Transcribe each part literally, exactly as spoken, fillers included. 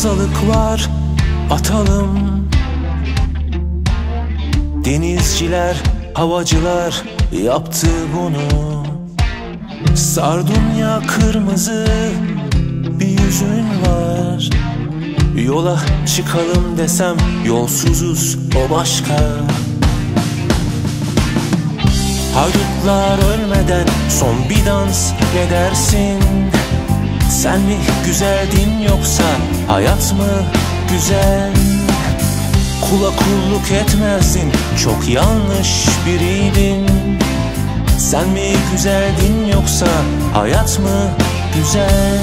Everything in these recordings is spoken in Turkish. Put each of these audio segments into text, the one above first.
fazlalık var, atalım. Denizciler, havacılar yaptı bunu. Sardunya kırmızı bir yüzün var. Yola çıkalım desem yolsuzuz, o başka. Haydutlar ölmeden son bir dans ne dersin? Sen mi güzeldin yoksa hayat mı güzel? Kula kulluk etmezdin, çok yanlış biriydin. Sen mi güzeldin yoksa hayat mı güzel?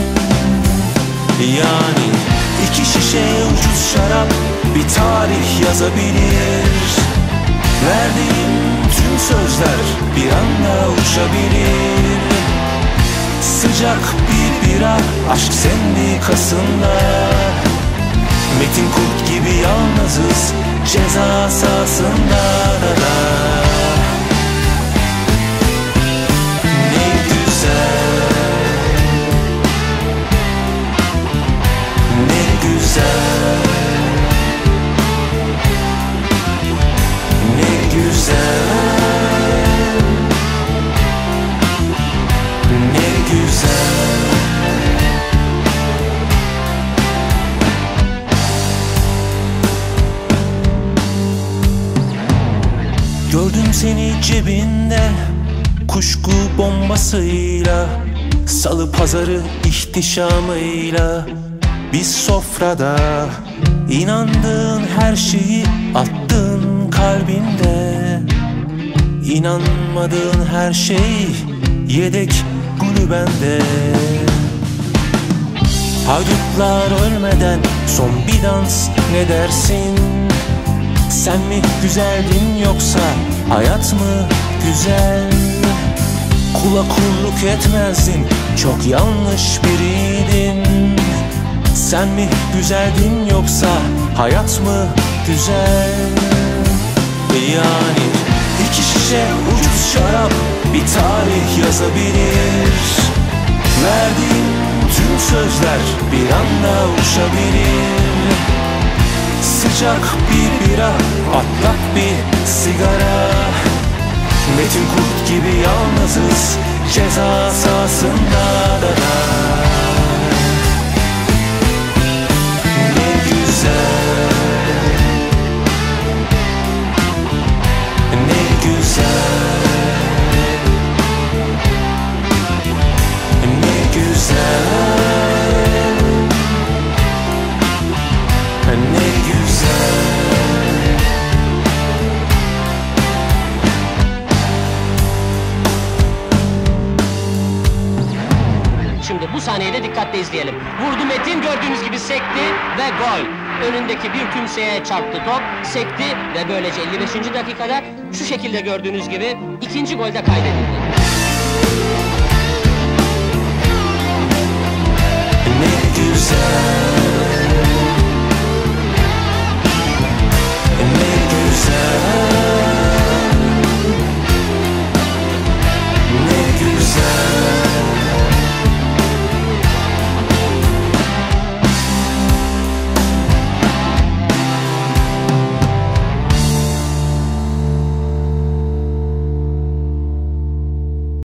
Yani iki şişe ucuz şarap bir tarih yazabilir. Verdiğim tüm sözler bir anda uçabilir. Sıcak bir bira aşk sendikasında. Metin Kurt gibi yalnızız ceza sahasında da da. Ne güzel, ne güzel, ne güzel, ne güzel. Gördüm seni cebinde kuşku bombasıyla, salı pazarı ihtişamıyla. Biz sofrada inandığın her şeyi attın kalbinde. İnanmadığın her şey yedek kulübende. Haydutlar ölmeden son bir dans ne dersin? Sen mi güzeldin yoksa hayat mı güzel? Kula kulluk etmezdin, çok yanlış biriydin. Sen mi güzeldin yoksa hayat mı güzel? Yani iki şişe ucuz şarap bir tarih yazabilir. Verdiğim tüm sözler bir anda uçabilir. Sıcak bir bira, patlak bir sigara. Metin Kurt gibi yalnızız ceza sahasında da da. Ne güzel, ne güzel, ne güzel, ne güzel. Şimdi bu sahneyi de dikkatle izleyelim. Vurdu Metin, gördüğünüz gibi sekti ve gol. Önündeki bir tümseye çarptı top, sekti ve böylece elli beşinci dakikada şu şekilde gördüğünüz gibi ikinci golde kaydedildi.